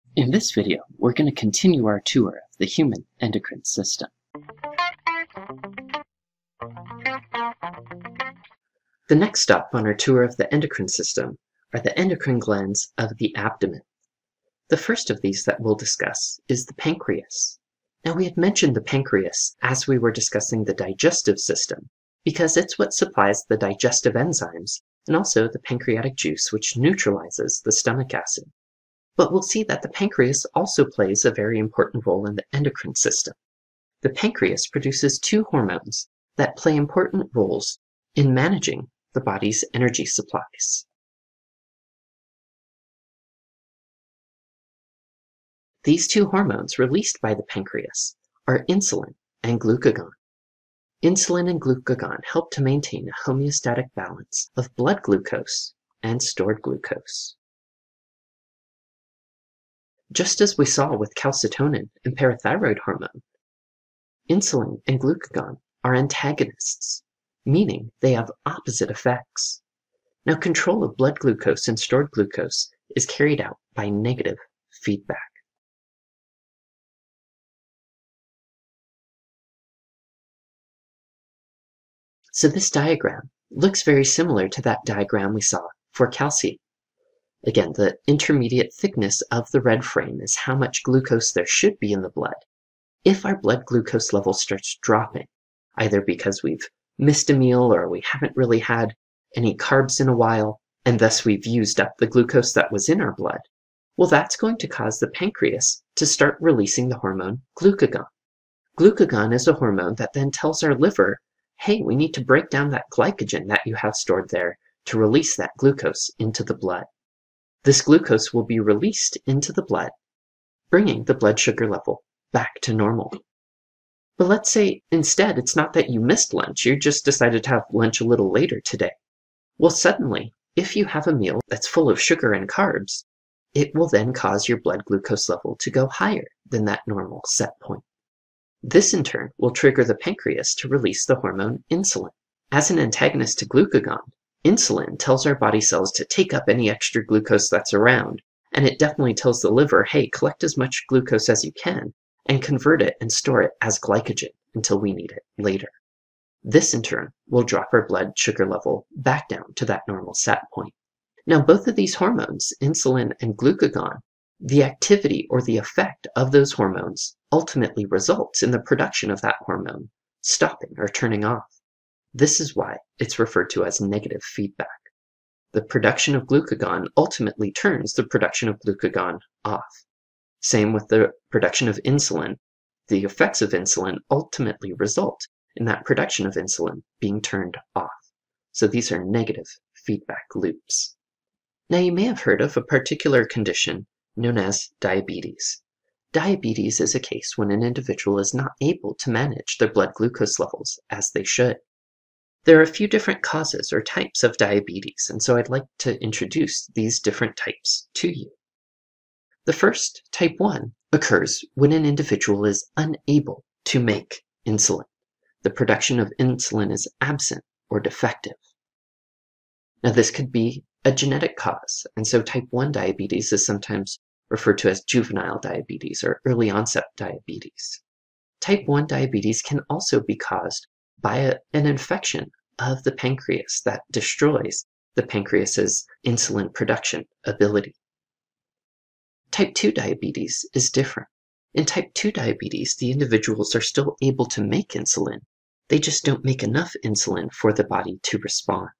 In this video, we're going to continue our tour of the human endocrine system. The next stop on our tour of the endocrine system are the endocrine glands of the abdomen. The first of these that we'll discuss is the pancreas. Now, we had mentioned the pancreas as we were discussing the digestive system because it's what supplies the digestive enzymes and also the pancreatic juice, which neutralizes the stomach acid. But we'll see that the pancreas also plays a very important role in the endocrine system. The pancreas produces two hormones that play important roles in managing the body's energy supplies. These two hormones released by the pancreas are insulin and glucagon. Insulin and glucagon help to maintain a homeostatic balance of blood glucose and stored glucose. Just as we saw with calcitonin and parathyroid hormone, insulin and glucagon are antagonists, meaning they have opposite effects. Now, control of blood glucose and stored glucose is carried out by negative feedback. So this diagram looks very similar to that diagram we saw for calcium. Again, the intermediate thickness of the red frame is how much glucose there should be in the blood. If our blood glucose level starts dropping, either because we've missed a meal or we haven't really had any carbs in a while, and thus we've used up the glucose that was in our blood, well, that's going to cause the pancreas to start releasing the hormone glucagon. Glucagon is a hormone that then tells our liver, hey, we need to break down that glycogen that you have stored there to release that glucose into the blood. This glucose will be released into the blood, bringing the blood sugar level back to normal. But let's say instead it's not that you missed lunch, you just decided to have lunch a little later today. Well, suddenly, if you have a meal that's full of sugar and carbs, it will then cause your blood glucose level to go higher than that normal set point. This in turn will trigger the pancreas to release the hormone insulin. As an antagonist to glucagon, insulin tells our body cells to take up any extra glucose that's around, and it definitely tells the liver, hey, collect as much glucose as you can and convert it and store it as glycogen until we need it later. This in turn will drop our blood sugar level back down to that normal set point. Now, both of these hormones, insulin and glucagon, the activity or the effect of those hormones ultimately results in the production of that hormone stopping or turning off. This is why it's referred to as negative feedback. The production of glucagon ultimately turns the production of glucagon off. Same with the production of insulin. The effects of insulin ultimately result in that production of insulin being turned off. So these are negative feedback loops. Now, you may have heard of a particular condition known as diabetes. Diabetes is a case when an individual is not able to manage their blood glucose levels as they should. There are a few different causes or types of diabetes, and so I'd like to introduce these different types to you. The first, type 1, occurs when an individual is unable to make insulin. The production of insulin is absent or defective. Now, this could be a genetic cause, and so type 1 diabetes is sometimes referred to as juvenile diabetes or early onset diabetes. Type 1 diabetes can also be caused by an infection of the pancreas that destroys the pancreas's insulin production ability. Type 2 diabetes is different. In type 2 diabetes, the individuals are still able to make insulin. They just don't make enough insulin for the body to respond.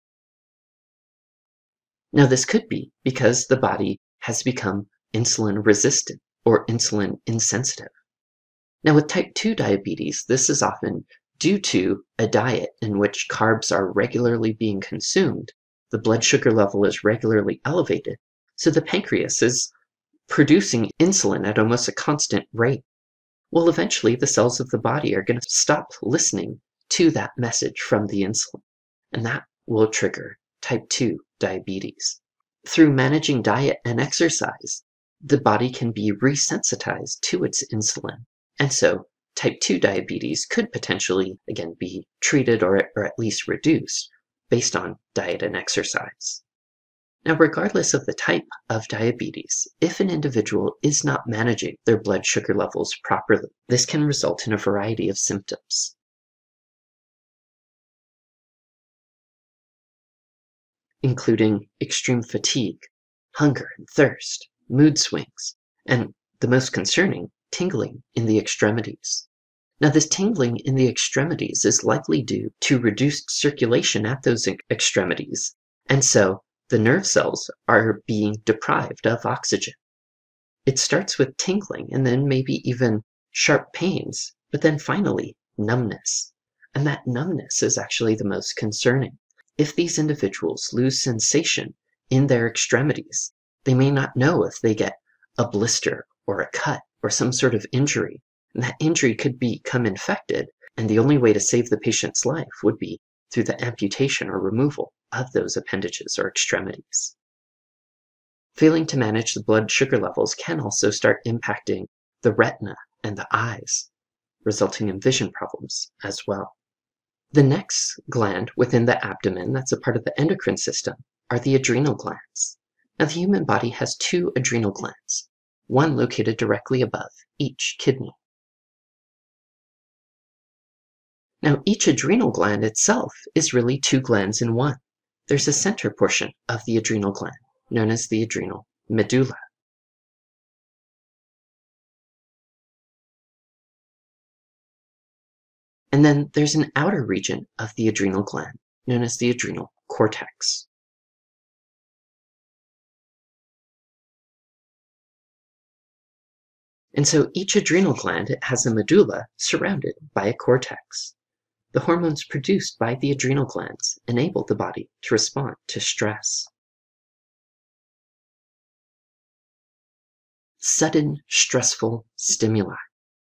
Now, this could be because the body has become insulin resistant or insulin insensitive. Now, with type 2 diabetes, this is often due to a diet in which carbs are regularly being consumed. The blood sugar level is regularly elevated, so the pancreas is producing insulin at almost a constant rate. Well, eventually the cells of the body are going to stop listening to that message from the insulin, and that will trigger type 2 diabetes. Through managing diet and exercise, the body can be resensitized to its insulin, and so type 2 diabetes could potentially, again, be treated or at least reduced based on diet and exercise. Now, regardless of the type of diabetes, if an individual is not managing their blood sugar levels properly, this can result in a variety of symptoms, including extreme fatigue, hunger and thirst, mood swings, and the most concerning, tingling in the extremities. Now, this tingling in the extremities is likely due to reduced circulation at those extremities, and so the nerve cells are being deprived of oxygen. It starts with tingling and then maybe even sharp pains, but then finally numbness. And that numbness is actually the most concerning. If these individuals lose sensation in their extremities, they may not know if they get a blister or a cut or some sort of injury. And that injury could become infected, and the only way to save the patient's life would be through the amputation or removal of those appendages or extremities. Failing to manage the blood sugar levels can also start impacting the retina and the eyes, resulting in vision problems as well. The next gland within the abdomen that's a part of the endocrine system are the adrenal glands. Now, the human body has two adrenal glands, one located directly above each kidney. Now, each adrenal gland itself is really two glands in one. There's a center portion of the adrenal gland, known as the adrenal medulla. And then there's an outer region of the adrenal gland, known as the adrenal cortex. And so each adrenal gland has a medulla surrounded by a cortex. The hormones produced by the adrenal glands enable the body to respond to stress. Sudden stressful stimuli.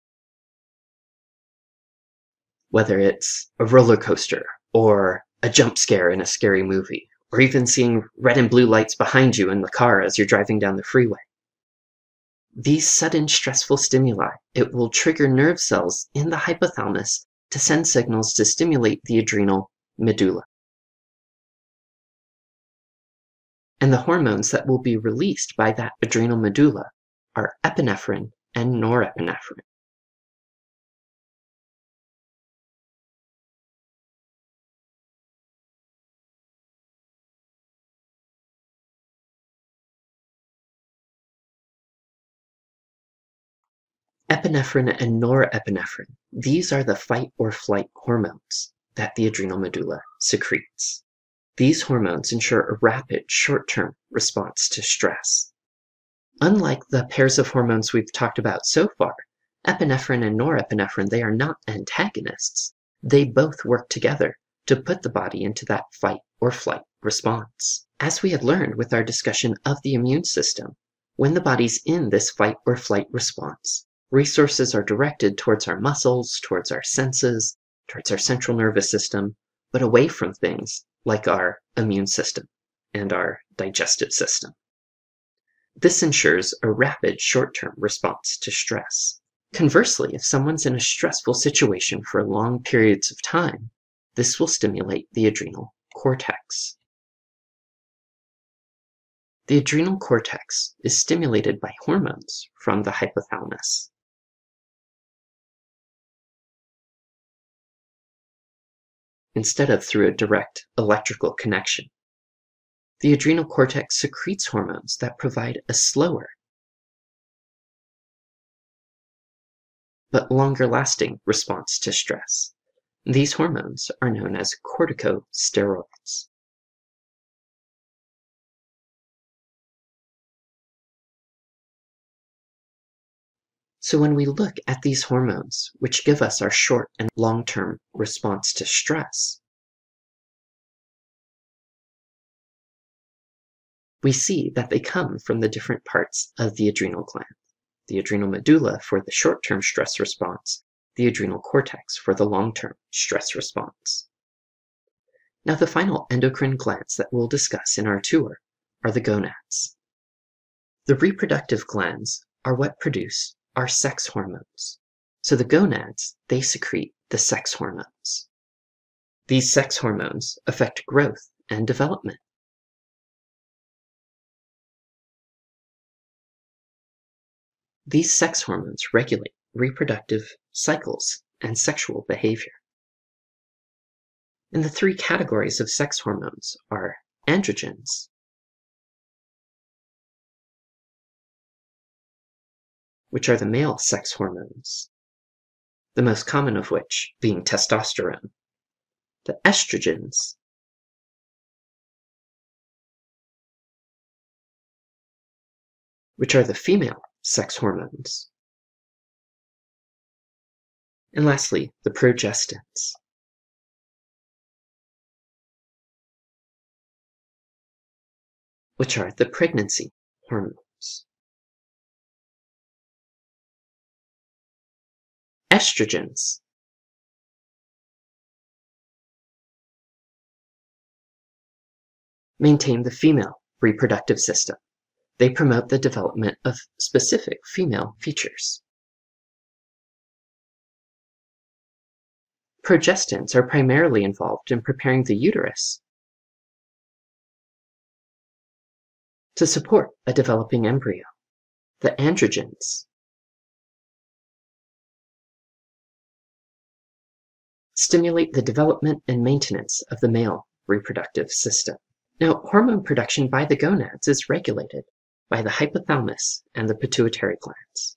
Whether it's a roller coaster or a jump scare in a scary movie, or even seeing red and blue lights behind you in the car as you're driving down the freeway. These sudden stressful stimuli, it will trigger nerve cells in the hypothalamus to send signals to stimulate the adrenal medulla. And the hormones that will be released by that adrenal medulla are epinephrine and norepinephrine. Epinephrine and norepinephrine, these are the fight or flight hormones that the adrenal medulla secretes. These hormones ensure a rapid, short-term response to stress. Unlike the pairs of hormones we've talked about so far, epinephrine and norepinephrine, they are not antagonists. They both work together to put the body into that fight or flight response. As we had learned with our discussion of the immune system, when the body's in this fight or flight response, resources are directed towards our muscles, towards our senses, towards our central nervous system, but away from things like our immune system and our digestive system. This ensures a rapid short-term response to stress. Conversely, if someone's in a stressful situation for long periods of time, this will stimulate the adrenal cortex. The adrenal cortex is stimulated by hormones from the hypothalamus. Instead of through a direct electrical connection. The adrenal cortex secretes hormones that provide a slower but longer-lasting response to stress. These hormones are known as corticosteroids. So when we look at these hormones, which give us our short and long-term response to stress, we see that they come from the different parts of the adrenal gland. The adrenal medulla for the short-term stress response, the adrenal cortex for the long-term stress response. Now, the final endocrine glands that we'll discuss in our tour are the gonads. The reproductive glands are what produce our sex hormones. So the gonads, they secrete the sex hormones. These sex hormones affect growth and development. These sex hormones regulate reproductive cycles and sexual behavior. And the three categories of sex hormones are androgens, which are the male sex hormones, the most common of which being testosterone, the estrogens, which are the female sex hormones, and lastly, the progestins, which are the pregnancy hormones. Estrogens maintain the female reproductive system. They promote the development of specific female features. Progestins are primarily involved in preparing the uterus to support a developing embryo. The androgens stimulate the development and maintenance of the male reproductive system. Now, hormone production by the gonads is regulated by the hypothalamus and the pituitary glands.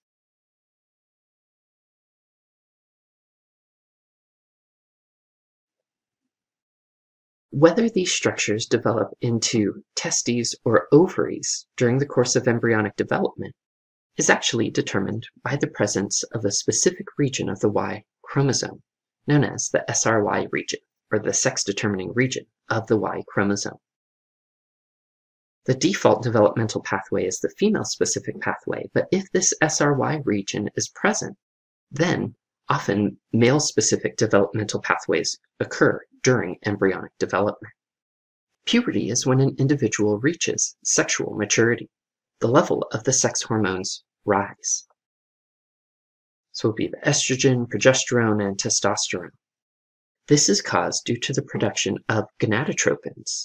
Whether these structures develop into testes or ovaries during the course of embryonic development is actually determined by the presence of a specific region of the Y chromosome, known as the SRY region, or the sex-determining region of the Y chromosome. The default developmental pathway is the female-specific pathway, but if this SRY region is present, then often male-specific developmental pathways occur during embryonic development. Puberty is when an individual reaches sexual maturity. The level of the sex hormones rise. So it will be the estrogen, progesterone, and testosterone. This is caused due to the production of gonadotropins,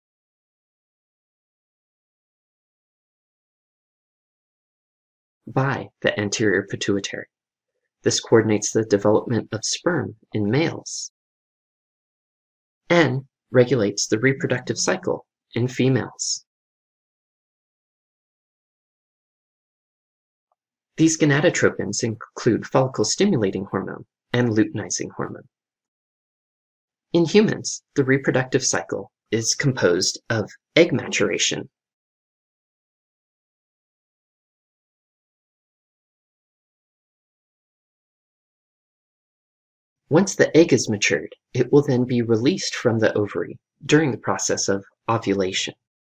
by the anterior pituitary. This coordinates the development of sperm in males and regulates the reproductive cycle in females. These gonadotropins include follicle-stimulating hormone and luteinizing hormone. In humans, the reproductive cycle is composed of egg maturation, once the egg is matured, it will then be released from the ovary during the process of ovulation.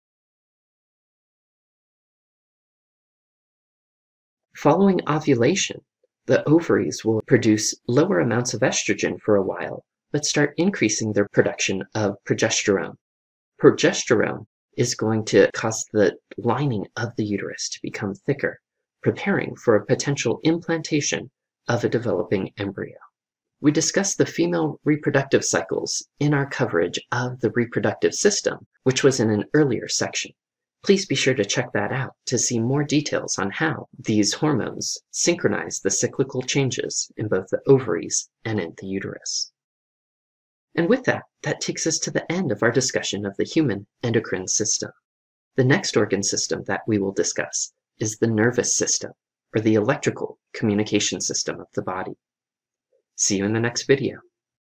Following ovulation, the ovaries will produce lower amounts of estrogen for a while, but start increasing their production of progesterone. Progesterone is going to cause the lining of the uterus to become thicker, preparing for a potential implantation of a developing embryo. We discussed the female reproductive cycles in our coverage of the reproductive system, which was in an earlier section. Please be sure to check that out to see more details on how these hormones synchronize the cyclical changes in both the ovaries and in the uterus. And with that, that takes us to the end of our discussion of the human endocrine system. The next organ system that we will discuss is the nervous system, or the electrical communication system of the body. See you in the next video.